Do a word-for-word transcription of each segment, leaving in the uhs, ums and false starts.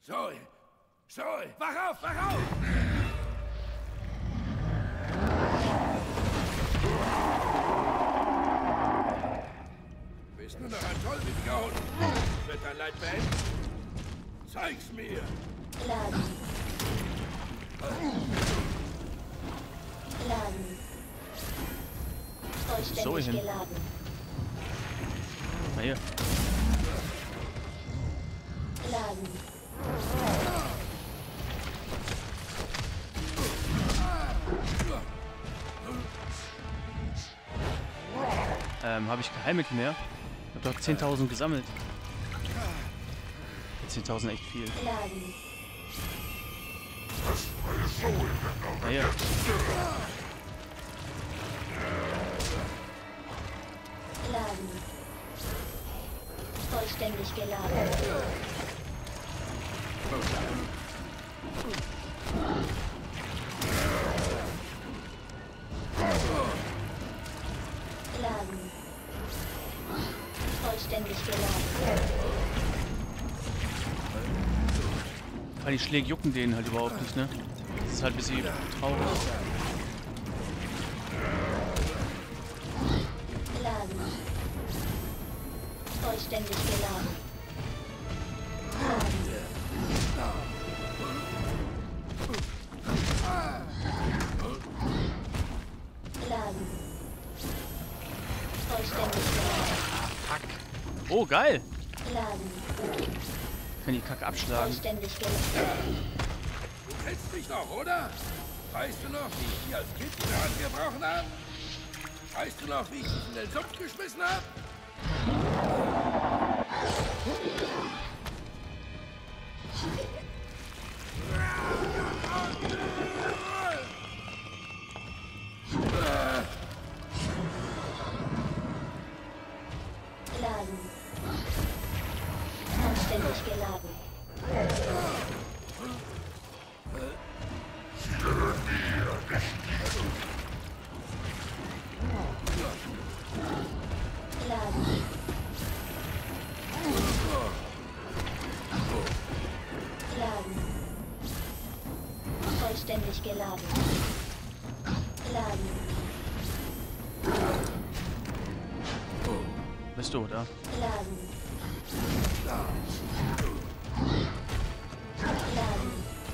Zoe! Zoe! Wach auf! Wach auf! Bist nur noch ein tollwütiger Hund. Wird dein Leid beenden? Zeig's mir! Laden. Laden. Vollständig So hin. geladen. Na hier. Laden. Ähm, habe ich Geheimmittel mehr? Ich habe doch zehntausend gesammelt. zehntausend echt viel. Laden. Na hier. Laden. Vollständig geladen. Laden. Vollständig geladen. Weil die Schläge jucken denen halt überhaupt nicht, ne? Das ist halt ein bisschen traurig. Laden. Vollständig geladen. Laden. Laden. Vollständig geladen. Fuck. Oh, geil! Laden. Kann die Kacke abschlagen. Vollständig geladen. Du kennst mich noch, oder? Weißt du noch, wie ich dir als Kind die Hand gebrochen habe? Weißt du noch, wie ich dich in den Sumpf geschmissen habe? Laden. Vollständig geladen. Laden. Laden. Vollständig geladen. Laden. Bist du, oder? Laden. Laden.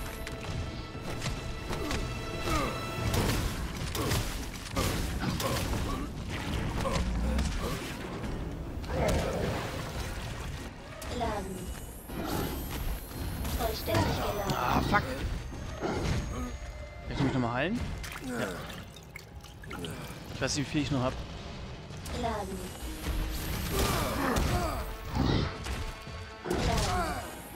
Laden. Vollständig geladen. Ah, fuck! Kann ich mich nochmal heilen? Ja. Ich weiß nicht, wie viel ich noch hab. Laden. Laden.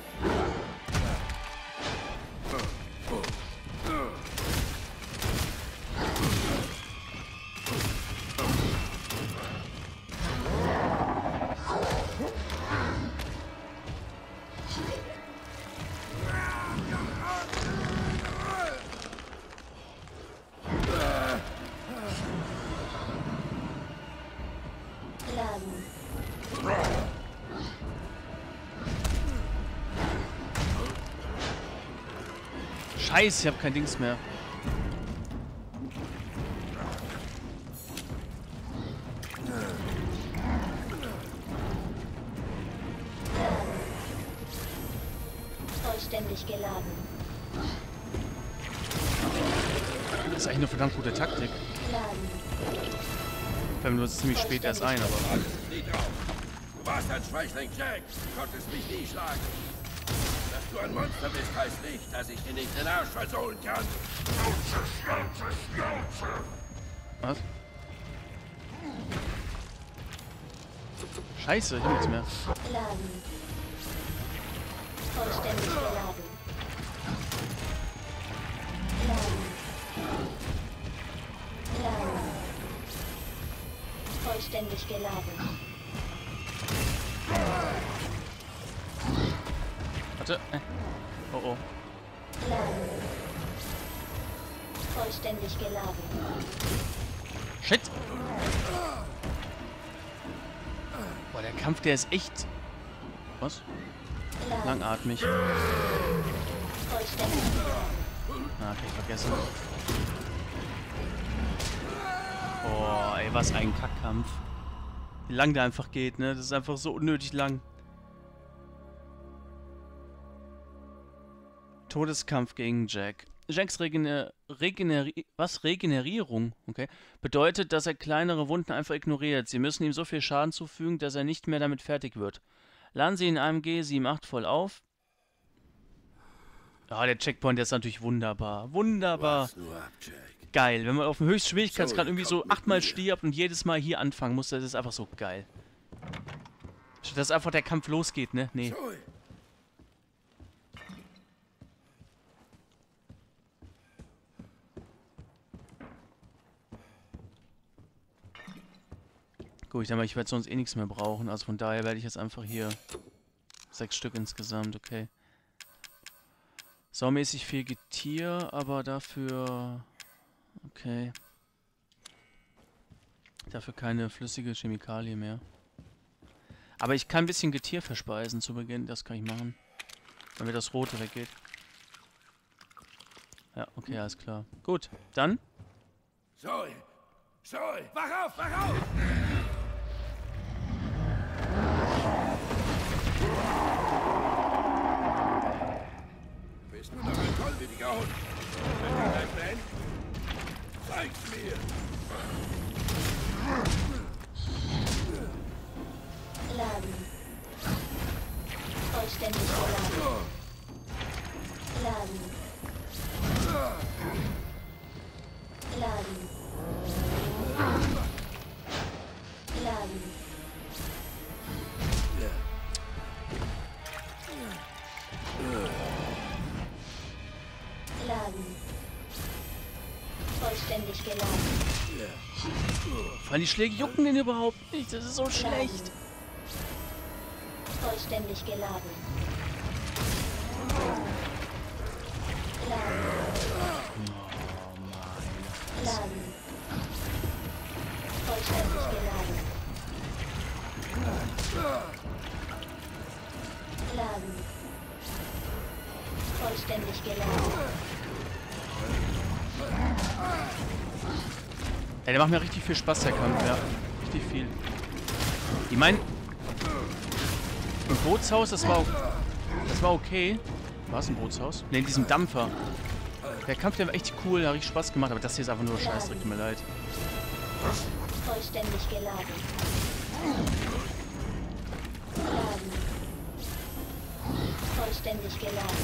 Laden. Scheiße, ich hab kein Dings mehr. Vollständig geladen. Das ist eigentlich eine verdammt gute Taktik. Laden. Fällt mir nur ziemlich spät erst ein, aber... Alles nie drauf. Du warst ein Schwächling, Jack. Du konntest mich nie schlagen. Dass du ein Monster bist, heißt nicht, dass ich dir nicht den Arsch versohlen kann. Was? Scheiße, ich hab nichts mehr. Laden. Vollständig geladen. Laden. Laden. Vollständig geladen. Warte. Äh. Oh oh. Laden. Vollständig geladen. Shit! Boah, der Kampf, der ist echt... Was? Laden. Langatmig. Vollständig geladen. Ah, okay, vergessen. Boah, ey, was ein Kackkampf. Wie lang der einfach geht, ne? Das ist einfach so unnötig lang. Todeskampf gegen Jack. Jacks Regener Regeneri was? Regenerierung, okay, bedeutet, dass er kleinere Wunden einfach ignoriert. Sie müssen ihm so viel Schaden zufügen, dass er nicht mehr damit fertig wird. Laden Sie in A M G sieben acht voll auf. Ah, der Checkpoint, der ist natürlich wunderbar. Wunderbar. Wart nur ab, Jack. Geil. Wenn man auf dem Höchstschwierigkeitsgrad Zoe irgendwie so kommt mit achtmal mir. stirbt und jedes Mal hier anfangen muss, das ist einfach so geil. Statt dass einfach der Kampf losgeht, ne? Nee. Zoe. Gut, ich denke mal, ich werde sonst eh nichts mehr brauchen. Also von daher werde ich jetzt einfach hier sechs Stück insgesamt, okay. Saumäßig viel Getier, aber dafür... Okay. Dafür keine flüssige Chemikalie mehr. Aber ich kann ein bisschen Getier verspeisen zu Beginn, das kann ich machen. Damit das Rote weggeht. Ja, okay, alles klar. Gut, dann... Zoe. Zoe. Wach auf, wach auf! Bist du noch ein tollwütiger Hund? Wenn du gleich beenden? Zeig's mir! Laden. Vollständig geladen. Laden. Laden. Laden. Laden. Vollständig geladen. Vor allem die Schläge jucken den überhaupt nicht, das ist so schlecht. Vollständig geladen. Laden. Laden. Vollständig geladen. Laden. Vollständig geladen. Ey, der macht mir richtig viel Spaß, der Kampf, ja. Richtig viel. Ich meine, im Bootshaus, das war, das war okay. War es ein Bootshaus? Ne, in diesem Dampfer. Der Kampf, der war echt cool, der hat richtig Spaß gemacht, aber das hier ist einfach nur Scheißdreck, tut mir leid. Vollständig geladen. Laden. Vollständig geladen.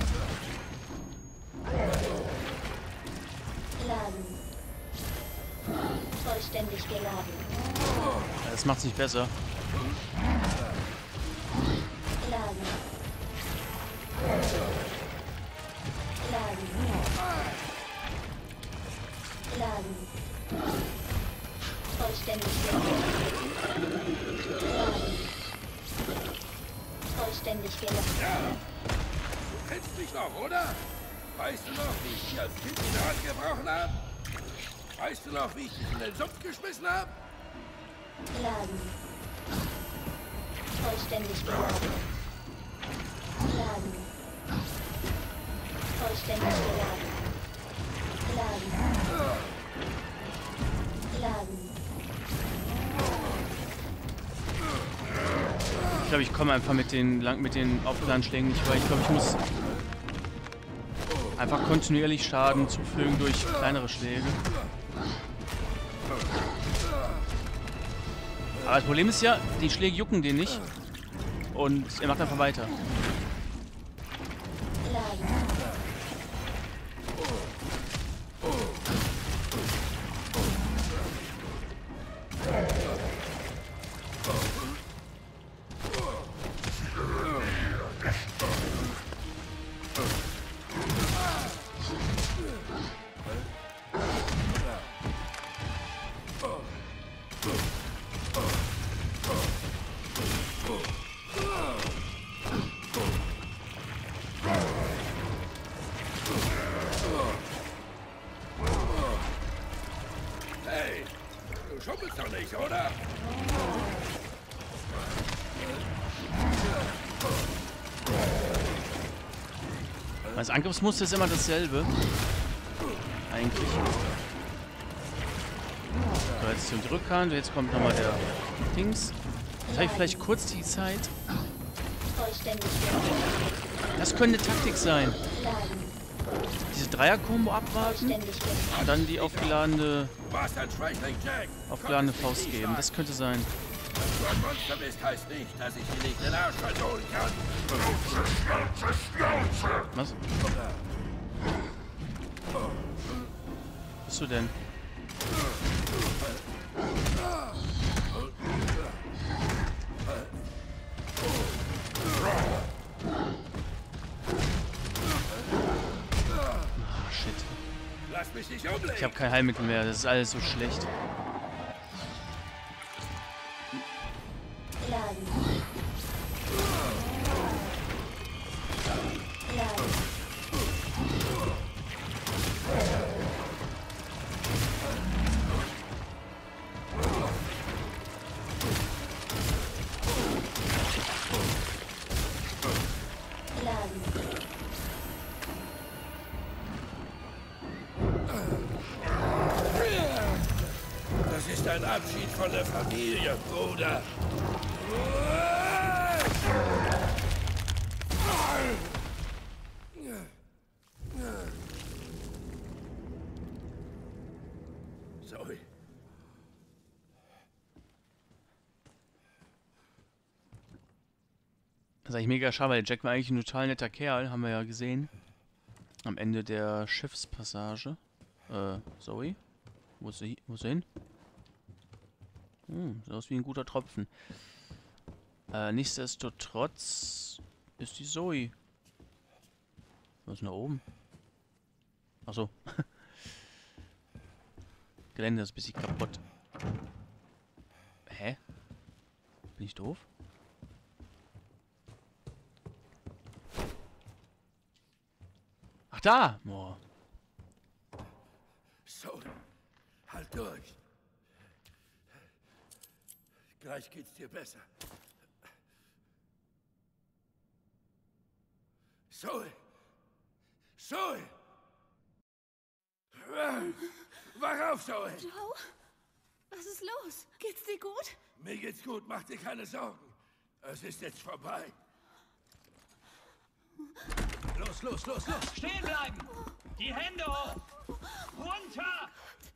Laden. Vollständig geladen. Ja, das macht's nicht besser. Laden. Laden. Laden. Vollständig geladen. Laden. Vollständig geladen. Ja. Du kennst mich noch, oder? Weißt du noch, wie ich dich als Kind in der Hand gebrochen habe? Weißt du noch, wie ich dich in den Sumpf geschmissen habe? Laden. Vollständig geladen. Laden. Vollständig geladen. Laden. Laden. Ich glaube, ich komme einfach mit den lang mit den Aufladenschlägen nicht weiter. Ich glaube, ich muss einfach kontinuierlich Schaden zufügen durch kleinere Schläge. Aber das Problem ist ja, die Schläge jucken den nicht. Und er macht einfach weiter. Laden. Hey, du schummelst doch nicht, oder? Das Angriffsmuster ist immer dasselbe. Eigentlich. So, jetzt zum Rückhand. Jetzt kommt nochmal der Dings. Jetzt habe ich vielleicht kurz die Zeit. Vollständig. Das könnte Taktik sein. Laden. Diese Dreier-Kombo abwarten. Vollständig. Und dann die aufgeladene, Du warst ein Schwächling, Jack. aufgeladene Konntest mich Faust nie geben. schlagen. Das könnte sein. Dass du ein Monster bist, heißt nicht, dass ich dir nicht den Arsch versohlen kann. Was? Was bist du denn? Ah, shit. Lass mich nicht umlegen. Ich habe kein Heilmittel mehr. Das ist alles so schlecht. Laden. Laden. Laden. Das ist ein Abschied von der Familie, Bruder. Sorry. Das ist eigentlich mega schade, weil Jack war eigentlich ein total netter Kerl, haben wir ja gesehen. Am Ende der Schiffspassage. Äh, Zoe? Wo ist sie, wo ist sie hin? Hm, sieht aus wie ein guter Tropfen. Äh, nichtsdestotrotz ist die Zoe. Was ist denn da oben? Achso. Gelände ist ein bisschen kaputt. Hä? Bin ich doof? Ach da! Boah. So, halt durch. Gleich geht's dir besser. Zoe! Zoe! Wach auf, Zoe! Joe? Was ist los? Geht's dir gut? Mir geht's gut, mach dir keine Sorgen. Es ist jetzt vorbei. Los, los, los, los! Stehen bleiben! Die Hände hoch! Runter!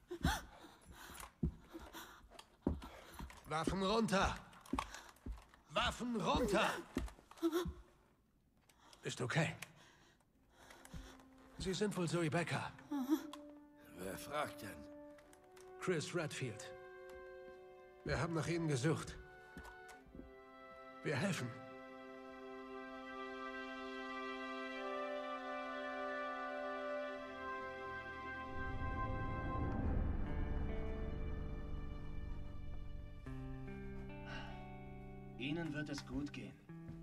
Waffen runter! Waffen runter! Ist okay. Sie sind wohl Zoe Becker. Wer fragt denn? Chris Redfield. Wir haben nach Ihnen gesucht. Wir helfen. Ihnen wird es gut gehen.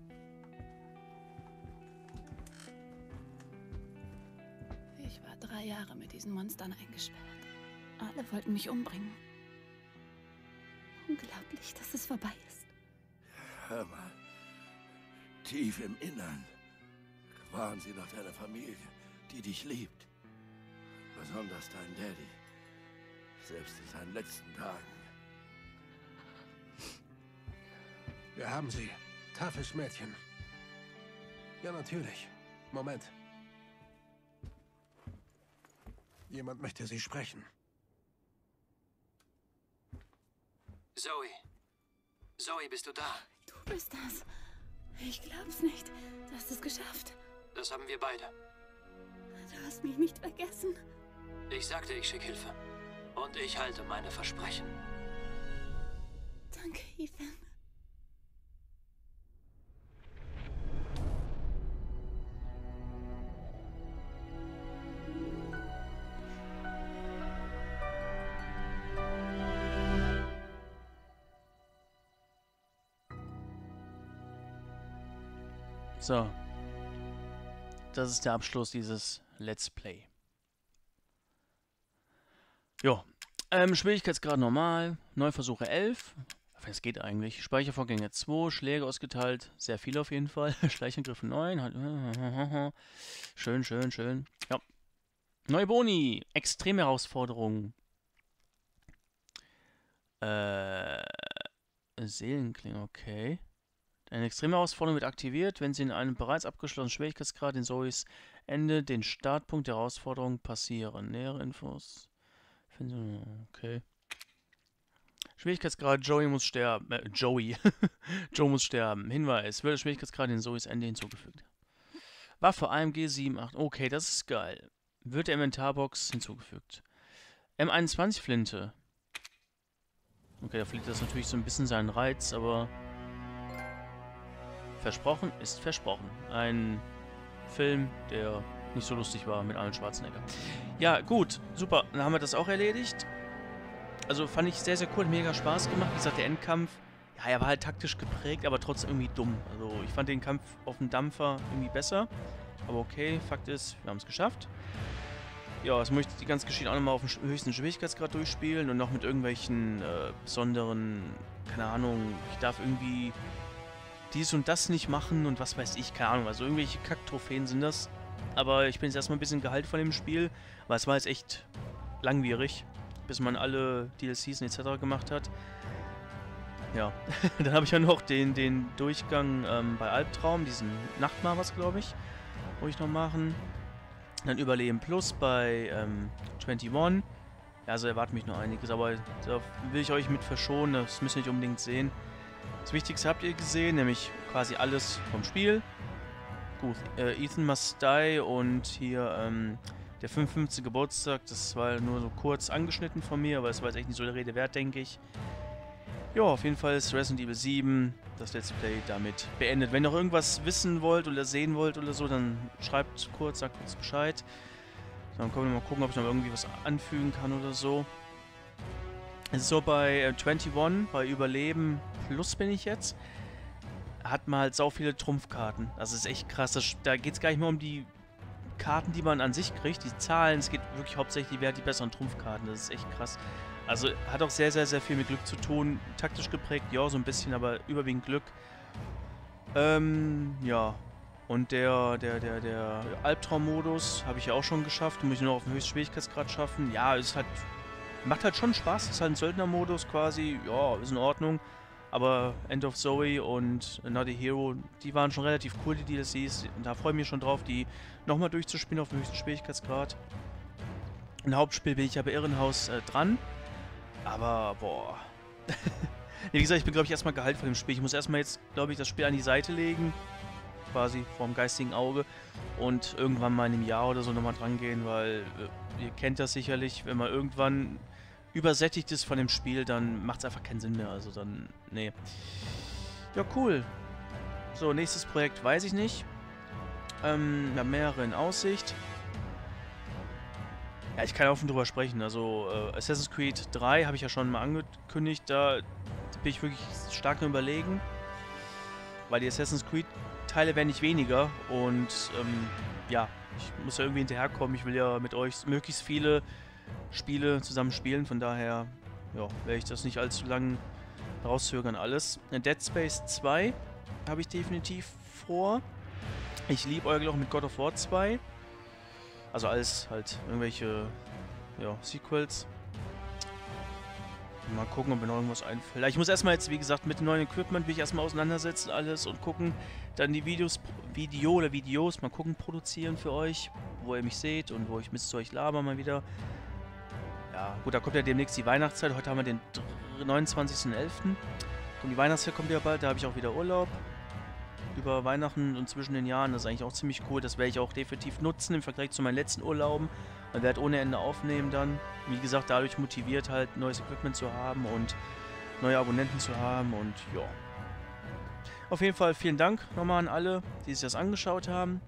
Ich war drei Jahre mit diesen Monstern eingesperrt. Alle wollten mich umbringen. Unglaublich, dass es vorbei ist. Hör mal. Tief im Innern waren sie noch deine Familie, die dich liebt. Besonders dein Daddy. Selbst in seinen letzten Tagen. Wir haben sie. Toughes Mädchen. Ja, natürlich. Moment. Jemand möchte Sie sprechen. Zoe. Zoe, bist du da? Du bist das. Ich glaub's nicht. Du hast es geschafft. Das haben wir beide. Du hast mich nicht vergessen. Ich sagte, ich schicke Hilfe. Und ich halte meine Versprechen. Danke, Ethan. So. Das ist der Abschluss dieses Let's Play. Jo. Ähm, Schwierigkeitsgrad normal. Neuversuche elf. Es geht eigentlich. Speichervorgänge zwei, Schläge ausgeteilt, sehr viel auf jeden Fall. Schleichangriffe neun. Schön, schön, schön. Ja. Neue Boni. Extreme Herausforderungen. Äh. Seelenklinge, okay. Eine extreme Herausforderung wird aktiviert, wenn sie in einem bereits abgeschlossenen Schwierigkeitsgrad in Zoes Ende den Startpunkt der Herausforderung passieren. Nähere Infos. Okay. Schwierigkeitsgrad, Joey muss sterben. Äh, Joey. Joe muss sterben. Hinweis, wird der Schwierigkeitsgrad in Zoes Ende hinzugefügt. Waffe A M G sieben acht. Okay, das ist geil. Wird der Inventarbox hinzugefügt. M einundzwanzig Flinte. Okay, da verliert das natürlich so ein bisschen seinen Reiz, aber versprochen ist versprochen. Ein Film, der nicht so lustig war mit Arnold Schwarzenegger. Ja, gut, super. Dann haben wir das auch erledigt. Also fand ich sehr, sehr cool, mega Spaß gemacht. Wie gesagt, der Endkampf, ja, er war halt taktisch geprägt, aber trotzdem irgendwie dumm. Also ich fand den Kampf auf dem Dampfer irgendwie besser. Aber okay, Fakt ist, wir haben es geschafft. Ja, jetzt möchte ich die ganze Geschichte auch nochmal auf dem höchsten Schwierigkeitsgrad durchspielen und noch mit irgendwelchen äh, besonderen, keine Ahnung, ich darf irgendwie dies und das nicht machen und was weiß ich, keine Ahnung. Also irgendwelche Kack-Trophäen sind das. Aber ich bin jetzt erstmal ein bisschen geheilt von dem Spiel, weil es war jetzt echt langwierig, bis man alle D L Cs und et cetera gemacht hat. Ja, dann habe ich ja noch den, den Durchgang ähm, bei Albtraum, diesen Nachtmar was, glaube ich, wollte ich noch machen. Dann Überleben Plus bei ähm, einundzwanzig. Ja, also erwartet mich noch einiges, aber da will ich euch mit verschonen, das müsst ihr nicht unbedingt sehen. Das Wichtigste habt ihr gesehen, nämlich quasi alles vom Spiel. Gut, äh, Ethan Must Die und hier ähm, der fünfundfünfzigste Geburtstag, das war nur so kurz angeschnitten von mir, aber es war jetzt echt nicht so der Rede wert, denke ich. Ja, auf jeden Fall ist Resident Evil sieben das Let's Play damit beendet. Wenn ihr noch irgendwas wissen wollt oder sehen wollt oder so, dann schreibt kurz, sagt kurz Bescheid. Dann können wir mal gucken, ob ich noch irgendwie was anfügen kann oder so. Es ist so bei äh, einundzwanzig, bei Überleben Plus bin ich jetzt, hat man halt sau viele Trumpfkarten. Das ist echt krass. Das, da geht es gar nicht mehr um die Karten, die man an sich kriegt, die Zahlen. Es geht wirklich hauptsächlich, wer hat die besseren Trumpfkarten. Das ist echt krass. Also hat auch sehr, sehr, sehr viel mit Glück zu tun. Taktisch geprägt, ja, so ein bisschen, aber überwiegend Glück. Ähm, ja. Und der, der, der, der Albtraummodus habe ich ja auch schon geschafft. Muss ich nur auf dem höchsten Schwierigkeitsgrad schaffen. Ja, ist halt, macht halt schon Spaß. Ist halt ein Söldnermodus quasi. Ja, ist in Ordnung. Aber End of Zoe und Another Hero, die waren schon relativ cool, die D L Cs. Da freue ich mich schon drauf, die nochmal durchzuspielen auf dem höchsten Schwierigkeitsgrad. Im Hauptspiel bin ich aber Irrenhaus äh, dran. Aber, boah. Wie gesagt, ich bin, glaube ich, erstmal geheilt von dem Spiel. Ich muss erstmal jetzt, glaube ich, das Spiel an die Seite legen. Quasi vorm geistigen Auge. Und irgendwann mal in einem Jahr oder so nochmal dran gehen, weil äh, ihr kennt das sicherlich, wenn man irgendwann übersättigt ist von dem Spiel, dann macht es einfach keinen Sinn mehr. Also dann, nee. Ja, cool. So, nächstes Projekt weiß ich nicht. Ähm, wir haben mehrere in Aussicht. Ja, ich kann ja offen drüber sprechen. Also, äh, Assassin's Creed drei habe ich ja schon mal angekündigt. Da bin ich wirklich stark im Überlegen. Weil die Assassin's Creed Teile werden nicht weniger. Und, ähm, ja, ich muss ja irgendwie hinterherkommen. Ich will ja mit euch möglichst viele Spiele zusammen spielen. Von daher, ja, werde ich das nicht allzu lang rauszögern alles. Dead Space zwei habe ich definitiv vor. Ich liebe euch auch mit God of War zwei. Also alles halt irgendwelche, ja, Sequels. Mal gucken, ob mir noch irgendwas einfällt. Ich muss erstmal jetzt, wie gesagt, mit dem neuen Equipment will ich erstmal auseinandersetzen alles und gucken, dann die Videos, Video oder Videos, mal gucken, produzieren für euch, wo ihr mich seht und wo ich mit euch laber mal wieder. Ja, gut, da kommt ja demnächst die Weihnachtszeit. Heute haben wir den neunundzwanzigsten elften Und die Weihnachtszeit kommt ja bald, da habe ich auch wieder Urlaub. Über Weihnachten und zwischen den Jahren, das ist eigentlich auch ziemlich cool. Das werde ich auch definitiv nutzen im Vergleich zu meinen letzten Urlauben. Man wird ohne Ende aufnehmen dann. Wie gesagt, dadurch motiviert halt, neues Equipment zu haben und neue Abonnenten zu haben und ja. Auf jeden Fall vielen Dank nochmal an alle, die sich das angeschaut haben.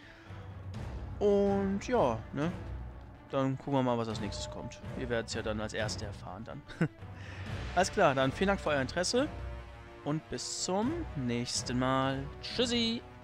Und ja, ne? Dann gucken wir mal, was als nächstes kommt. Ihr werdet es ja dann als Erste erfahren dann. Alles klar, dann vielen Dank für euer Interesse. Und bis zum nächsten Mal. Tschüssi!